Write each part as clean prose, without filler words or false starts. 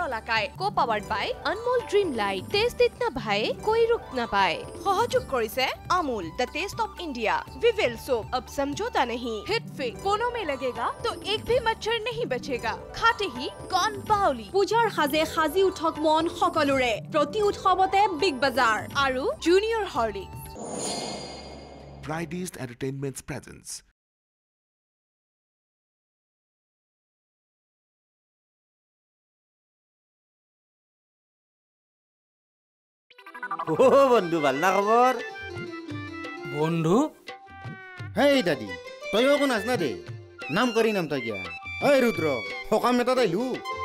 Borola Kai, co-powered by Anmol Dreamlight. Taste itna bhai, koi ruk na paye. Sahayog korise Amul, the taste of India. Revolves soap, ab samjhota nahi. Hit fix, कोनो में लगेगा तो एक भी मच्छर नहीं बचेगा. खाते ही गॉन बाउली. পূজাৰ সাজে সাজি উঠক মন সকলোৰে প্ৰতি উৎসৱতে বিগ বাজাৰ আৰু Junior Horlicks. Fridays Entertainment's presence. ও বন্ধু ভাল না খবর বন্ধু হেই দাদি তইও কোন আছ না দে নাম করি নাম তই গিয়া এই রুদ্র সকাম এটা দাইলু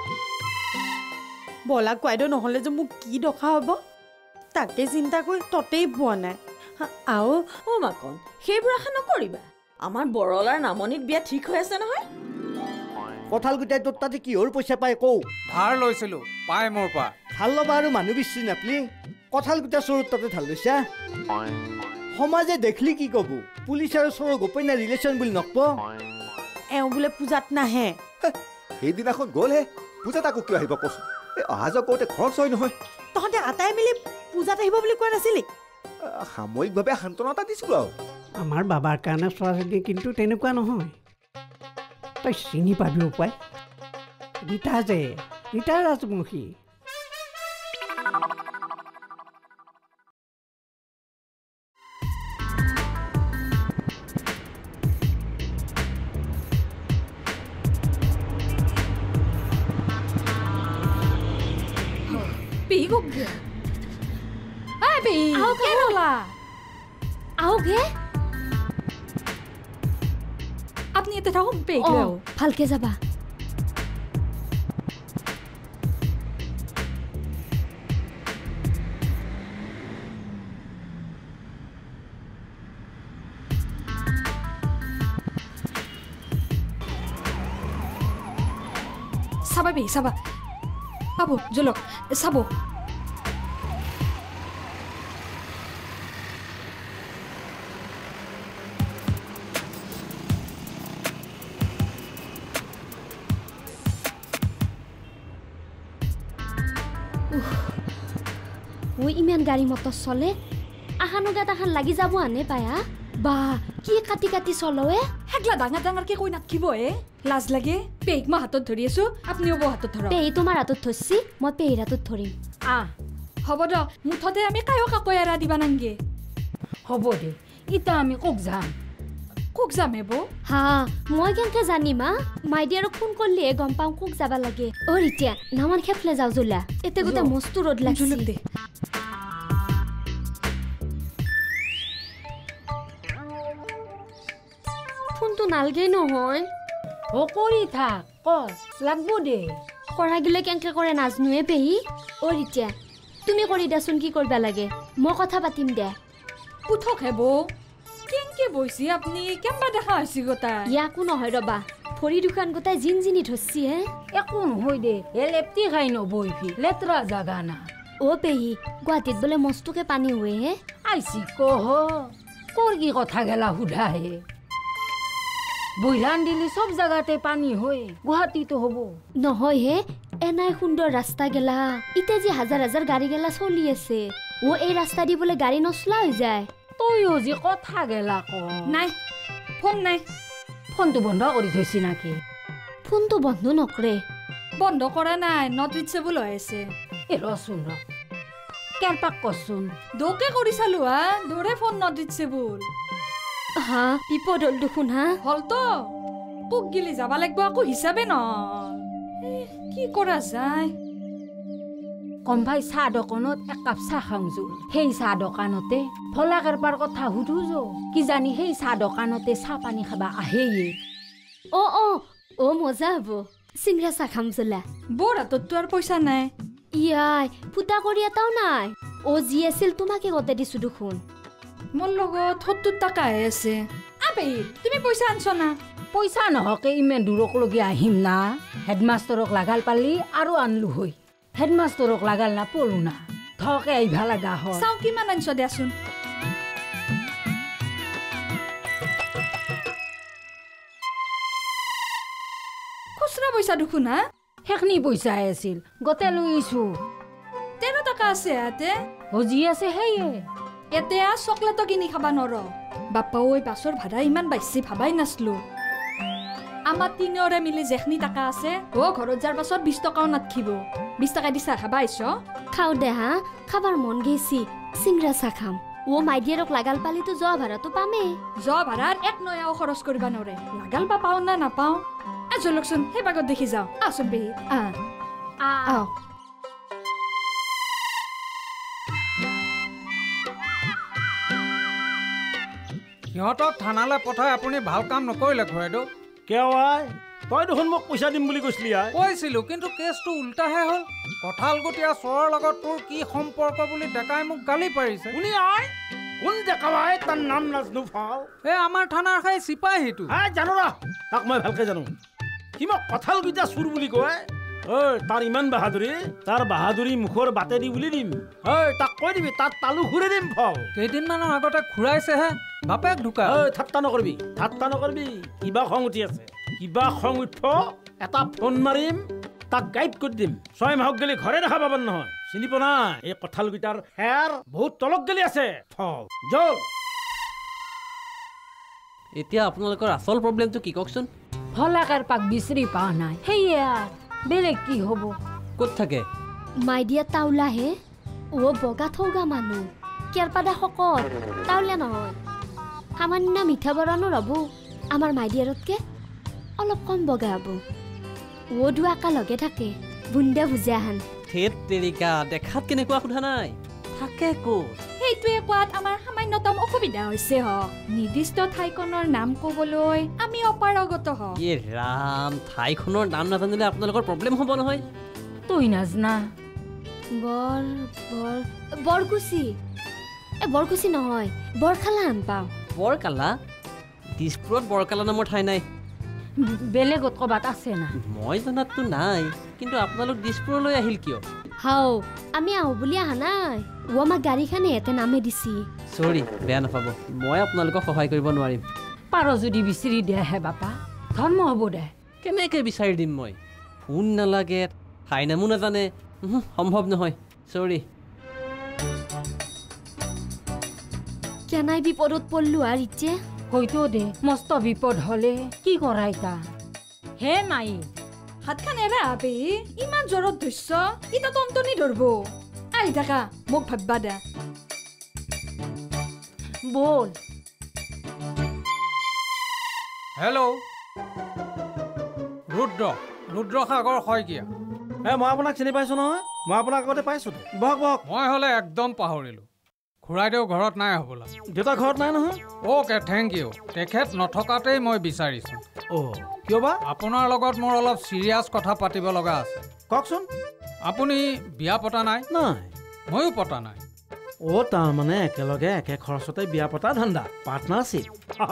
বলা কোৱাইদেউ নহ'লে যে মোক কি দখা হ'ব তাকে চিন্তা কৰি ততেই পোৱা নাই আও ও মাকন সেইবোৰ আশা নকৰিবা আমাৰ বৰলাৰ নামনিত বিয়া ঠিক হৈ আছে নহয় কঁঠাল গুটাই তোৰ তাতে কিহৰ পইচা পাই কও ধাৰ লৈছিলো পাই মোৰ পা ভাল ল'বা আৰু মানুহ বিচৰি নাপলি কঁঠাল গুটা চোৰৰ তাতে ঢাল লৈছা সমাজে দেখলি কি কব পুলিচ আৰু চোৰৰ গোপনীয় ৰিলেশ্যন বুলি নকব এওঁ বোলে পূজাত নাহে সেইদিনাখন গ'লহে পূজাত আকৌ কিয় আহিব কচোন অহা যোৱা কৰোঁতে খৰচ হয় নহয় তহঁতে আটাই মিলি পূজাত আহিব বুলি কোৱা নাছিলি সাময়িকভাৱে সান্তনা এটা দিছিলোঁ আৰু আমাৰ বাবাৰ কাৰণে ছোৱালীজনী কিন্তু তেনেকুৱা নহয় তই চিনি পাবি উপায় ৰীতা যে Rita ৰাজমুখী Bigogge. Ay bi. Ahoge hola. Ahoge? Apni ete thao beg leo. Phalke jaba. Saba bi, saba. Abo, jolok, sabo. ওই ইমান গাড়ি মটর চলে আহানুগা তাহান লাগি যাব আনে পায়া বা কি কাটি কাটি চলৱে হেগলা ডাঙৰ ডাঙৰ কে কই নাকিব লাজ লাগে পেক মা হাতত ধৰি আছো আপনিও বো হাতত ধৰক পেই তোমাৰ হাতত ধৰছি মই পেইৰ হাতত ধৰিম হ'ব দ মুঠতে আমি কায়ো কাকৈ এৰা দিবা নাংগে হ'ব দে ইতা আমি কোক যাম হেবো হা মই কেনকে জানিমা মাইডিয়াৰক ফোন কৰলি গম পাম কোক যাবা লাগে অ ৰিতিয়া নামান খেফলে যাও জলা এতে গোটা মস্তু ৰদ লাগছিল দে ফোনটো নালগে নহয় ও কৰি থাক কৰ লাগবো দে কৰা গিলে কেনকে কৰে নাজনুৱে পেহি অ ৰিতিয়া তুমি কৰি দাচোন কি কৰবা লাগে মই কথা পাতিম দে পুথক হেবো কেনকে বইছি আপনি কেমবা দেখা হৈছি গোটা ইয়াকো নহয় ৰবা ফৰি দুখান গোটাই জিনজিনি ধৰছি হে একো নহয় দে এলেপটি খাই নবইফি লেতৰা জাগা না ও পেহি গুৱাহাটীত বোলে মস্তুকে পানী হয় হে আইছি কহ কৰ কি কথা গেলা হুধা হে বইলান দিলি সব জাগাতে পানী হয় গুৱাহাটীতো হ'ব নহয় হে এনাই সুন্দৰ ৰাস্তা গেলা ইতে যে হাজাৰ হাজাৰ গাড়ী গেলা চলি আছে ও এই ৰাস্তা দি বোলে গাড়ী নচলা হৈ যায় তইও যে কথা গেলা ক নাই ফোনটো বন্ধ কৰি থৈছি নাকি ফোনটো বন্ধ নকৰে বন্ধ কৰা নাই নট ৰিচেবল হৈ আছে এ ৰচোন ৰ কেলপাক কচোন দোকে কৰি চালো হা দৌৰে ফোন নট ৰিচেবল হা বিপদ হল দেখোন হা হলতো কোক গিলি যাবা লাগব আকৌ হিচাপে ন কি কৰা যায় কম ভাই চাহ দোকানত এক কাপ চাহ খাওঁজোৰ সেই চাহ দোকানতে ফলা কাৰবাৰ কথা সুধো যো কি জানি সেই চাহ দোকানতে চাহ পানী খাবা আহেয়ে অ মজা হব চিংৰা চাহ খাম জলা বৰ হাতততো আৰু পইচা নাই ইয়াই ফুটা কৰি এটাও নাই ও যি আছিল তোমাকে গতে দিছো দেখোন মোৰ লগত 70 টকা আছে আবে তুমি পইচা আনছ না পইচা নহকে ইমান দূৰক লগি আহিম না হেডমাষ্টাৰক লাগাল পালি আৰু আনলু হৈ হেডমাষ্টাৰক লাগাল না পলু না থকে আইভা লাগা হয় চাও কিমান আনছ দেচোন খুচরা পয়সা দেখো না সেইখিনি পইচাই আছিল গোটেই লৈছোঁ 13 টকা আছে ইয়াতে হজি আছে সেয়ে এতিয়া চকলেটো কিনি খাবা নৰ বাপ্পা ঐ বাছৰ ভাড়া ইমান বেছি ভাবাই নাছলো আমাৰ তিনিওৰে মিলি যেখনি টকা আছে ঘৰত যাৰ পাছত 20 টকাও নাথিব 20 টকা দি চাহ খাবা আহিছ খাও দে হা খাবার মন গেছি সিংৰা চাহ খাম মাইডিয়াৰক লাগাল পালিতো যোৱা ভাড়াটো পামে যোৱা ভাড়াৰ এক নয়াও খৰচ কৰিবা নৰে লাগাল বা পাও না নাপাও জলকচোন সেই বাগত দেখি যাও আচোন বেহি সিহঁতক থানালৈ পঠাই আপুনি ভাল কাম নকৰিলে খুৰাইদেউ কিয় আই তই দেখোন মোক পইচা দিম বুলি কৈছিলি আই কৈছিলো কিন্তু কেছটো উল্টাহে হ'ল কঁঠালগুটীয়া চৰৰ লগত তোৰ কি সম্পৰ্ক বুলি ডেকাই মোক গালি পাৰিছে শুনি আই কোন ডেকাৱাই তাৰ নাম নাজনো ফাল এই আমাৰ থানাৰ খাই চিপাহীটো জানো ৰ তাক মই ভালকে জানো সি মোক কঁঠালগুটীয়া চুৰ বুলি কয় ঐ তাৰ ইমান বাহাদুৰি তাৰ বাহাদুৰি মুখৰ বাটে দি বুলি দিম ঐ তাক কৈ দিবি তাত তালু ঘূৰি দিম ফল কেইদিনমানৰ আগতে খুৰাইছেহে বাপেক ঢুকা ঠাট্টা নকৰিবি কিবা খং উঠি আছে কিবা খং উঠব এটা ফোন মাৰিম তাক গাইড কৰি দিম 6 মাহক গেলি ঘৰে দেখা পাব নহয় চিনি পোৱা নাই এই কঁঠালগুটাৰ হেৰ বহুত তলক গেলি আছে ফল যোগ এতিয়া আপোনালোকৰ আচল প্ৰব্লেমটো কি কওকচোন ফলাকাৰ পাক বিচাৰি পোৱা নাই সেয়া বেলেগ কি হ'ব ক'ত থাকে মাইডিয়া তাউলাহে বগা থৌগা মানুহ কেৰপাদা শকত তাউলীয়া নহয় সামান্য মিঠা বৰণো ৰ'ব আমাৰ মাইডিয়াৰতকে অলপ কম বগা হ'ব ধোৱাকা লগে থাকে বুন্দা ভুজিয়াহান থেত তেৰিকা দেখাত কেনেকুৱা সোধা নাই থাকে ক'ত সেইটোৱে কোৱাত আমাৰ সামান্যতম অসুবিধা হৈছে নিৰ্দিষ্ট ঠাইখনৰ নাম ক'বলৈ আমি অপাৰগত ৰাম ঠাইখনৰ নাম নাজানিলে আপোনালোকৰ প্ৰব্লেম হ'ব নহয় তই নাজনা বৰকুচি বৰকুচি নহয় বৰখালা আন পাওঁ বৰকালা দিছপুৰত বৰকালা নামৰ ঠাই নাই বেলেগত ক'বাত আছে না মই জনাততো নাই কিন্তু আপোনালোক দিছপুৰলৈ আহিল কিয় হাও আমি আহো বুলি অহা নাই আমাক গাড়ীখনে এতে নামে দিছি চৰি বেয়া নাপাব মই আপোনালোকক সহায় কৰিব নোৱাৰিম পাৰ যদি বিচাৰি দেহে বাপা ধৰ্ম হ'ব দে কেনেকৈ বিচাৰি দিম মই ফোন নালাগে ঠাই নামো নাজানে সম্ভৱ নহয় চৰি কেনাই বিপদত পড়লো আর ইচ্ছে হয়তো দে মস্ত বিপদ হলে কি কৰাই তা হে মাই হাতখান এৰা আবে ইমান জৰত ধৈৰ্য ইটা টনটনি ধৰব আই থাকা মোক ভাববা দে বল হেল্ল' ৰুদ্ৰ সাগৰ শইকীয়া মই আপোনাক চিনি পাইছো নহয় মই আপোনাক আগতে পাইছো বহক মই হ'লে একদম পাহৰিলো খুৰাইদেউ ঘৰত নাই হ'বলা দেউতা ঘৰত নাই নহয় অ'কে থেংক ইউ তেখেত নথকাতেই মই বিচাৰিছোঁ কিয় বা আপোনাৰ লগত মোৰ অলপ চিৰিয়াছ কথা পাতিব লগা আছে কওকচোন আপুনি বিয়া পতা নাই ময়ো পতা নাই তাৰমানে একেলগে একে খৰচতে বিয়া পতা ধান্দা পাৰ্টনাৰশ্বিপ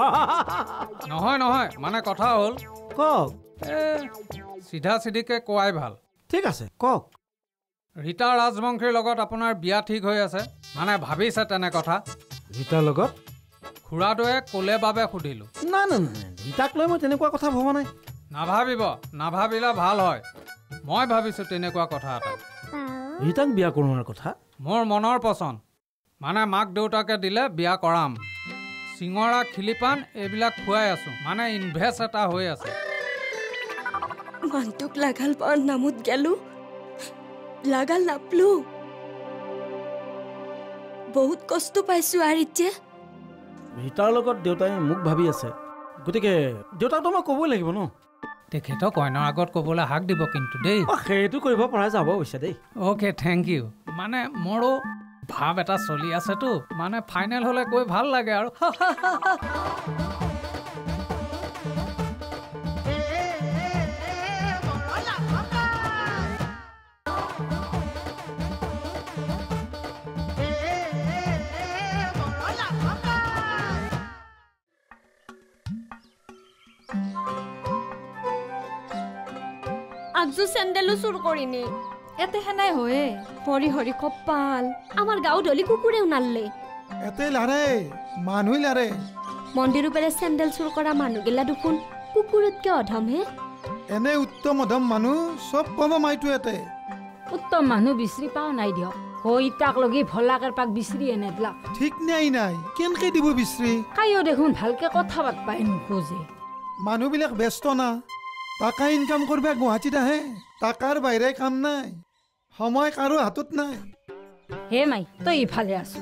নহয় মানে কথা হ'ল কওক চিধা চিধিকে কোৱাই ভাল ঠিক আছে কওক ৰীতা ৰাজবংশীৰ লগত আপোনাৰ বিয়া ঠিক হৈ আছে মানে ভাবিছে তেনে কথা ৰীতাৰ লগত খুৰাটোৱে ক'লে বাবে সুধিলোঁ নাই ৰীতাক লৈ মই তেনেকুৱা কথা ভবা নাই নাভাবিলে ভাল হয় মই ভাবিছোঁ তেনেকুৱা কথা এটা ৰীতাক বিয়া কৰোৱাৰ কথা মোৰ মনৰ পচন্দ মানে মাক দেউতাকে দিলে বিয়া কৰাম চিঙৰা খিলিপান এইবিলাক খুৱাই আছোঁ মানে ইনভেষ্ট এটা হৈ আছে মানুহটোক লাগাল পাৰ নামত গেলো লাগাল নাপলো বহুত কষ্ট পাইছো আৰু এতিয়া ৰীতাৰ লগত দেউতাই মোক ভাবি আছে গতিকে দেউতাকতো মই ক'বই লাগিব ন তেখেতক কইনাৰ আগত ক'বলৈ হাক দিব কিন্তু দেই সেইটো কৰিব পৰা যাব অৱশ্যে দেই অ'কে থেংক ইউ মানে মোৰো ভাৱ এটা চলি আছেতো মানে ফাইনেল হ'লে কৈ ভাল লাগে আৰু আগজু চেন্ডেলো চুৰ কৰিনি এতে হেনাই হয়ে হৰি হৰি কপাল আমাৰ গাঁও ধলি কুকুৰেও নাললে এতে লাৰে মানুহ লাৰে মন্দিৰৰ পৰা চেন্ডেল চুৰ কৰা মানুহগিলা দেখোন কুকুৰতকে অধম হে এনে উত্তম মধ্যম মানুহ চব পাব মাইটো এতে উত্তম মানুহ বিচাৰি পাওঁ নাই দিয়ক হৈ তাক লগি ভলাকেৰ পাক বিচাৰি এনে দিলাক ঠিক নাই কেনকে দিব বিচাৰি কাইও দেখোন ভালকে কথা পাতবাই নোখোজে মানুহবিলাক ব্যস্ত না টাকা ইনকাম কৰিব গুৱাহাটীত আহে টাকাৰ বাহিৰে কাম নাই সময় কাৰো হাতত নাই হে মাই তই ইফালে আছো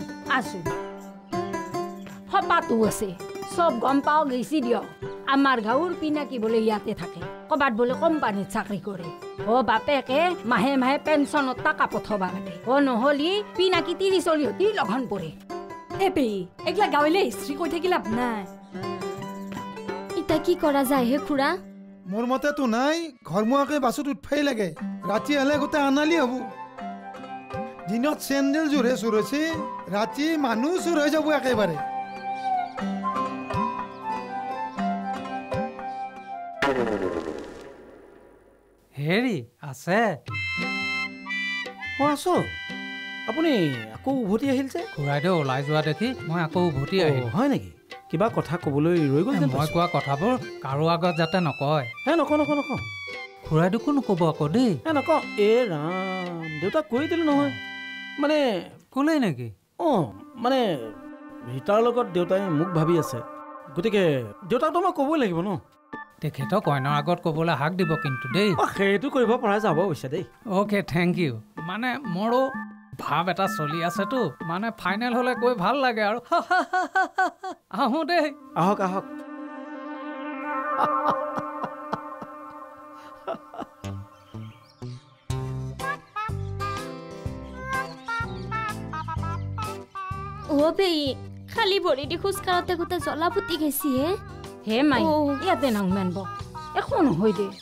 সপাতো আছে চব গম পাওঁ গৈছি দিয়ক আমাৰ গাঁৱৰ পিনাকি বোলে ইয়াতে থাকে ক'বাত বোলে কোম্পানীত চাকৰি কৰে বাপেকে মাহে মাহে পেঞ্চনত টাকা পঠাব লাগে নহ'লে পিনাকি 30-40 লঘন পৰে পেহী এইগিলা গাঁৱলৈ হিষ্ট্ৰী কৈ থাকি লাভ নাই ইতা কি কৰা যায় হে খুৰা মোৰ মতেতো নাই ঘৰমুৱাকে বাছত উঠফাই লাগে ৰাতি হ'লে গোটেই আনালি হ'ব দিনত চেণ্ডেল জোৰে চুৰ হৈছে ৰাতি মানুহ চুৰ হৈ যাব একেবাৰে হেৰি আছে মই আছো আপুনি আকৌ উভতি আহিল যে খুৰাইদেউ ওলাই যোৱা দেখি মই আকৌ উভতি আহিল হয় নেকি কিবা কথা ক'বলৈ ৰৈ গ'ল মই কোৱা কথাবোৰ কাৰো আগত যাতে নকয় নকওঁ খুৰাইদেউকো নক'ব আকৌ দেই নকওঁ ৰাম দেউতাক কৈ দিলোঁ নহয় মানে ক'লেই নেকি মানে ৰীতাৰ লগত দেউতাই মোক ভাবি আছে গতিকে দেউতাকতো মই ক'বই লাগিব ন তেখেতক কইনাৰ আগত ক'বলৈ হাক দিব কিন্তু দেই সেইটো কৰিব পৰা যাব হৈছে দেই অ'কে থেংক ইউ মানে মোৰো ভাৱ এটা চলি আছেতো মানে ফাইনেল হ'লে কৈ ভাল লাগে আৰু আহোঁ দেই আহক পেহী খালি ভৰি দি খোজ কাঢ়োতে গোটেই জ্বলা ফুটি গৈছি হে মাই ইয়াতে নাংমেন একো নহয় দে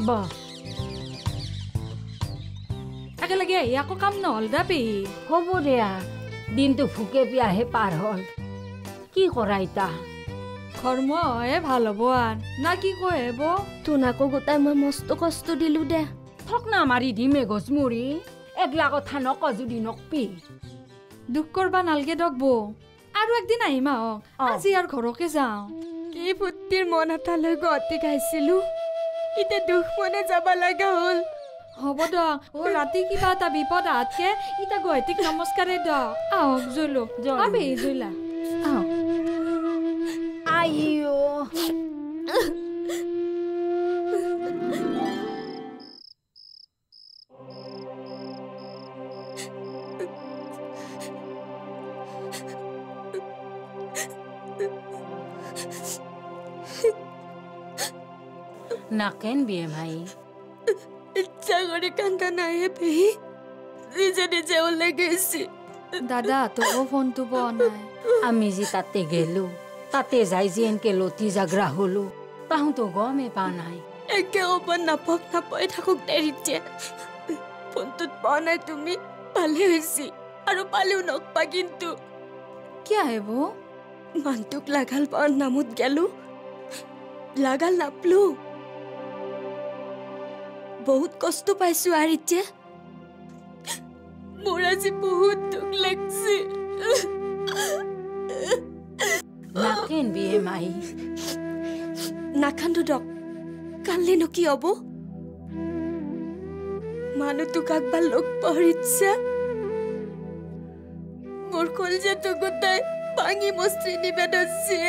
একেলগে আহি আকৌ কাম নহ'ল দা পেহী হ'ব দিয়া দিনটো ভোকে পিয়াহে পাৰ হ'ল কি কৰা ইতা ঘৰমুৱা হয়ে ভাল হ'ব না কি কয় হেব তোনাকো গোটাই মই মস্ত কষ্ট দিলো দে ঠকনা মাৰি দিমে গছমুৰি একলা কথা নক যদি নকপি দুখ কৰবা নালগে দক বৌ আৰু একদিন আহিম আজি আৰু ঘৰকে যাওঁ কি ফুটিৰ মন এটালৈ গুৱাহাটী খাইছিলো এতিয়া দুখ মনে যাব লগা হ'ল হ'ব দক ৰাতি কিবা এটা বিপদ আহাতকে এতিয়া গুৱাহাটীক নমস্কাৰে দক আহক জলো পেহী জলা আইও নাকেন বিয়ে ভাই ইচ্ছা করে কান্দা নাই পেহী নিজে ওলাই গৈছি দাদা তোকো ফোনটো পোৱা নাই আমি যে তাতে গেলো তাতে যাই যে এনকে লতি জাগৰা হলো তাহুতো গমে পা নাই একে অপন নাপাই থাকক দেৰিতে ফোনটোত পোৱা নাই তুমি পালে হৈছি আৰু পালেও নকপা কিন্তু কি আহিব মানুহটোক লাগাল পাৱাৰ নামত গেলো লাগাল নাপলো বহুত কষ্ট পাইছো আর ইচ্ছে মোর আজি বহুত দুখ লাগছে নাকেন বিয়ে মাই নাখান্দু ডক কানলে নো কি হব মানুহ কাকবার লোক পাওয়ার ইচ্ছা মোর কলজা তো গোটাই ভাঙি মস্ত্রি নিবেন হচ্ছে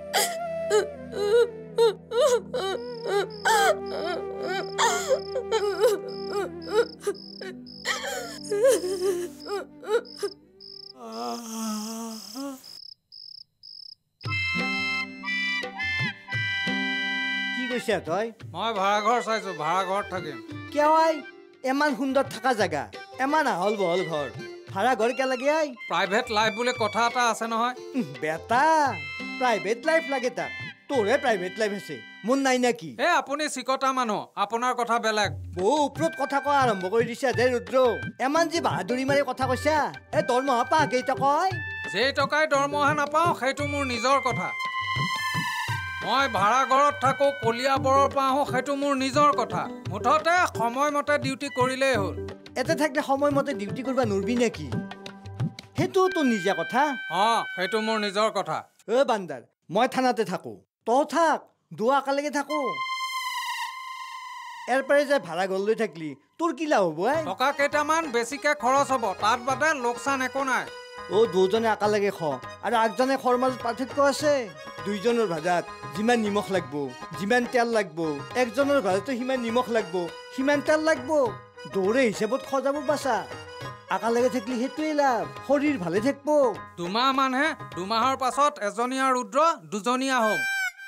কি কৈছা তই মই ভাড়াঘৰ চাইছো ভাড়াঘৰত থাকিম কিয় এমান সুন্দৰ থকা জাগা এমান আহল বহল ঘৰ ভাড়া ঘৰ কে লাগে প্ৰাইভেট লাইফ বুলি কথা এটা আছে নহয় বেটা প্ৰাইভেট লাইফ লাগে তাক তোৰে প্ৰাইভেট লাইফ আছে মোৰ নাই নাকি আপুনি চিকটা মানুহ আপোনাৰ কথা বেলেগ বহু ওপৰত কথা কোৱা আৰম্ভ কৰি দিছা দে ৰুদ্ৰ এমান যে বাহাদুৰি মাৰি কথা কৈছা দৰমহা পা কেইটা কয় যেই টকাই দৰমহা নাপাওঁ সেইটো মোৰ নিজৰ কথা মই ভাড়া ঘৰত থাকো কলিয়াবৰৰ পৰা আহোঁ সেইটো মোৰ নিজৰ কথা মুঠতে সময়মতে ডিউটি কৰিলেই হ'ল এতে থাকিলে সময়মতে ডিউটি কৰিব নোৱাৰবি নেকি সেইটো তোৰ নিজা কথা সেইটো মোৰ নিজৰ কথা বান্দাৰ মই থানাতে থাকো তই থাক দুৱাকালৈকে থাকো এর পরে যে ভাড়া ঘর লৈ থাকলি তোর কি লাভ হব টকা কেইটামান বেছিকে খৰচ হ'ব তাত বাদে লোকচান একো নাই ও দুজনে একেলগে খ আৰু আগজনে খৰ মাজত পাৰ্থক্য আছে দুইজনৰ ভাজাত যিমান নিমখ লাগব যিমান তেল লাগব একজনৰ ভাজাতো সিমান নিমখ লাগব সিমান তেল লাগব দৌৰে হিচাপত খজাব বাছা একেলগে থাকলি সেইটোৱেই লাভ শৰীৰ ভালে থাকিব 2 মাহ মানহে 2 মাহৰ পাছত এজনীয়া ৰুদ্ৰ দুজনীয়া হ'ম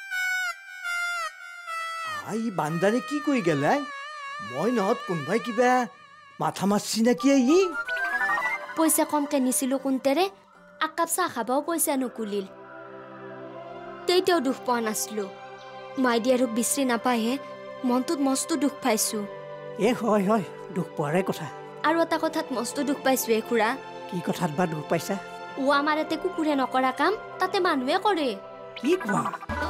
আই বান্দাৰে কি কৈ গেলাই মই নহত কোনবাই কিবা মাথা মাৰছি নাকি ই পইচা কমকে নিছিলো কোনতেৰে আকাপ চাহ খাবাও পইচা নকুলিল তেইতেও দুখ পোৱা নাছিলো মাইডিয়াৰক বিচৰি নাপায়হে মনটোত মস্ত দুখ পাইছো হয় হয় দুখ পোৱাৰে কথা আৰু এটা কথাত মস্ত দুখ পাইছো খুৰা কি কথাত বা দুখ পাইছা ও আমাৰ এতে কুকুৰে নকৰা কাম তাতে মানুহে কৰে কি কোৱা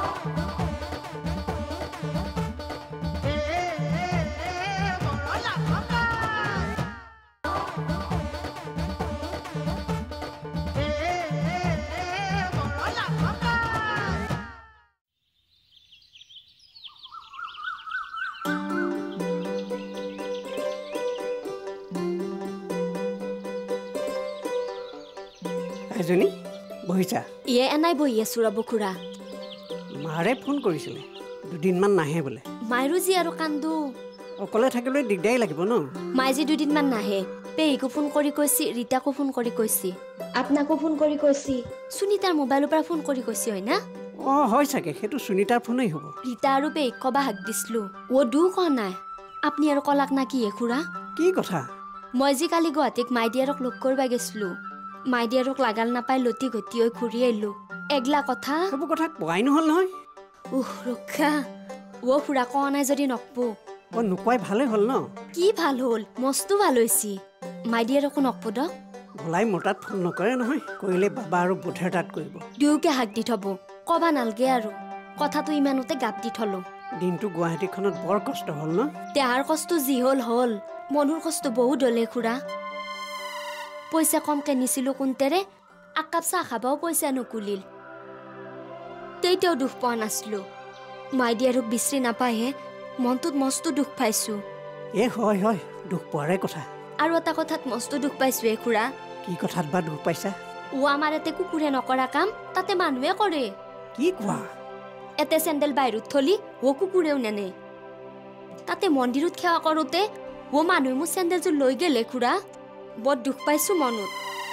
এজনী বহিছা ইয়ে এনাই বহি আছো ৰব খুৰা মাৰে ফোন কৰিছিলে দুদিনমান নাহে বোলে মাইৰো যি আৰু কান্দো অকলে থাকিলে দিগদাৰী লাগিব ন মাই যি দুদিনমান নাহে পেহীকো ফোন কৰি কৈছি ৰীতাকো ফোন কৰি কৈছি আপোনাকো ফোন কৰি কৈছি সুনিতাৰ মোবাইলৰ পৰা ফোন কৰি কৈছি হয় না হয় চাগে সেইটো সুনিতাৰ ফোনেই হ'ব ৰীতা আৰু পেহীক কবা হাক দিছিলো ও দুখ নাই আপুনি আৰু কলাক না কি খুৰা কি কথা মই যি কালি গুৱাহাটীক মাইডিয়াৰক লগ কৰিব গৈছিলো মাইডিয়াৰক লাগাল নাপাই লতি ঘটি হৈ ঘূৰি আহিলো এগলা কথা সেইবোৰ কথা কোৱাই নহ'ল নহয় ৰক্ষা ও খুৰা কোৱা নাই যদি নকবো নোকোৱাই ভালেই হ'ল ন কি ভাল হ'ল মস্তো ভাল হৈছে মাইডিয়াৰকো নকবো দক ভলাই মোৰ তাত ফোন নকৰে নহয় কৰিলে বাবা আৰু বুধেৰ তাত কৰিব দুয়োকে হাক দি থব কবা নালগে আৰু কথাটো ইমানতে গাপ দি থলো দিনটো গুৱাহাটীখনত বৰ কষ্ট হ'ল ন দেহাৰ কষ্ট যি হ'ল মনৰ কষ্ট বহুত হলে খুৰা পইচা কমকে নিছিলো কোনতেৰে আকাপ চাহ খাবাও পইচা নকুলিল তেইতেও দুখ পোৱা নাছিলো মাইডিয়াৰক বিচৰি নাপায়হে মনটোত মস্ত দুখ পাইছো হয় দুখ পোৱাৰে কথা আৰু এটা কথাত মস্ত দুখ পাইছো খুৰা কি কথাত বা দুখ পাইছা ও আমাৰ এতে কুকুৰে নকৰা কাম তাতে মানুহে কৰে কি কোৱা এতে চেণ্ডেল বাহিৰত থলি ও কুকুৰেও নেনে তাতে মন্দিৰত সেৱা কৰোতে ও মানুহে মোৰ চেণ্ডেলযোৰ লৈ গেলে খুৰা বৰ দুখ পাইছো মনত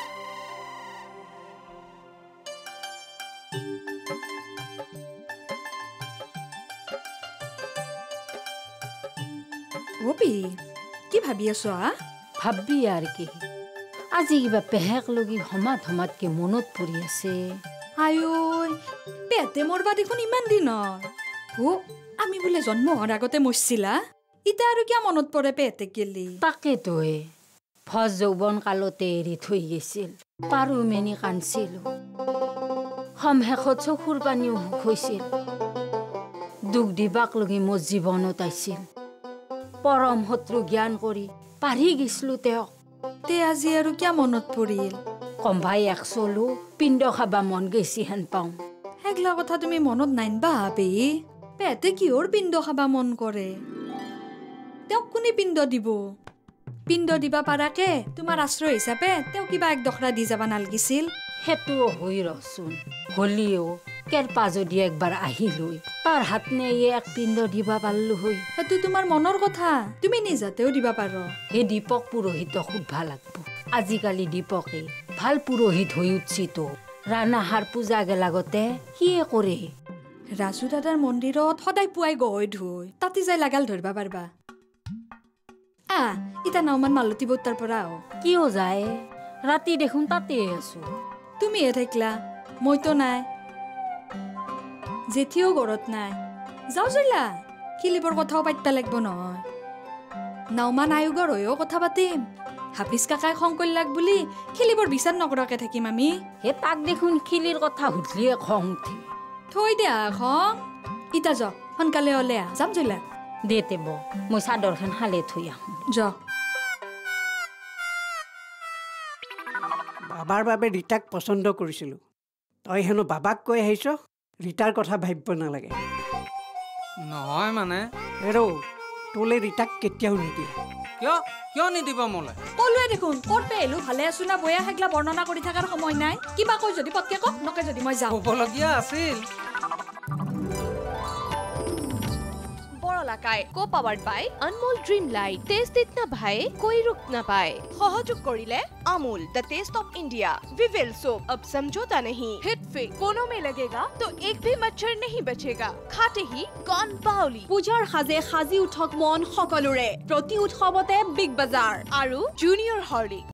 কি ভাবি আছো ভাবি আৰু কি আজি কিবা পেহেক লগি হমাতকে মনত পৰি আছে আয়ৈ পেটে মৰবা দেখোন ইমান দিনৰ আমি বোলে জন্ম হোৱাৰ আগতে মৰছিলা ইতা আৰু কিয় মনত পৰে পেটে গেলি তাকেতোৱে ফজ যৌৱন কালতে এৰি থৈ গৈছিল পাৰো মেনি কান্দিছিলো সমশেষত চকুৰ পানীও সুখ হৈছিল দুখ দিবাক লগি মোৰ জীৱনত আহিছিল পৰম শত্ৰু জ্ঞান কৰি পাৰি গৈছিলো তেওঁক তে আজি আৰু কিয় মনত পৰিল কম্ভাই এক চলো পিণ্ড খাবা মন গৈছি হেন পাওঁ সেইগলা কথা তুমি মনত নাইনবা পেহী পেটে কিহৰ পিণ্ড খাবা মন কৰে তেওঁক কোনে পিণ্ড দিব পিণ্ড দিবা পাৰাকে তোমাৰ আশ্ৰয় হিচাপে তেওঁ কিবা এক দখৰা দি যাবা নালগিছিল সেইটোও হৈ ৰচোন হলিও কেৰপা যদি একবাৰ আহিলৈ তাৰ হাত নেয়ে এক পিণ্ড দিবা পাৰলো হৈ সেইটো তোমাৰ মনৰ কথা তুমি নিজাতেও দিবা পাৰ সেই দীপক পুৰোহিতক সুধবা লাগব আজিকালি দীপকে ভাল পুৰোহিত হৈ উঠছিতো ৰাণাহাৰ পূজা গেলাগতে সিয়ে কৰে ৰাজু দাদাৰ মন্দিৰত সদায় পুৱাই গৈ ধুই তাতে যাই লাগাল ধৰিবা পাৰবা ইতা নাওমান মালতী বৌতাৰ পৰা কিয় যায় ৰাতি দেখোন তাতে আছো তুমিহে থাকিলা মইতো নাই জেঠিও ঘৰত নাই যাও জলা খিলিবৰ কথাও পাতিবা লাগিব নহয় নাওমান আয়োগৰ হৈও কথা পাতিম হাফিজ কাকাই খং কৰিলাক বুলি খিলিবৰ বিচাৰ নকৰাকে থাকিম আমি হে তাক দেখোন খিলিৰ কথা সুধিলিয়ে খং উঠে থৈ দিয়া খং ইতা য সোনকালে হলে যাম জলা দেতে ব মই চাদৰখন হালে থৈ আহোঁ বাবাৰ বাবে ৰীতাক পচন্দ কৰিছিলোঁ তই হেনো বাবাক কৈ আহিছ ৰীতাৰ কথা ভাবিব নালাগে নহয় মানে হেৰৌ তোলে ৰীতাক কেতিয়াও নিদিয়ে কিয় নিদিব মোলে কলোৱে দেখোন ক'ত পেলো ভালে আছো না বয়া হেগলা বৰ্ণনা কৰি থকাৰ সময় নাই কিবা কৈ যদি পতকে কওক নকে যদি মই যাওঁ হ'বলগীয়া আছিল Borola Kai, co-powered by Unmarried Dream Light. Taste itna bhai, koi ruk na paye. Sahayog korile Amul, the taste of India. Revolves soap, ab samjhota nahi. Hit fix, कोनो में लगेगा तो एक भी मच्छर नहीं बचेगा. खाते ही gone bauli. পূজাৰ সাজে সাজি উঠক মন সকলোৰে প্ৰতি উৎসৱতে বিগ বাজাৰ Aru Junior Horlicks.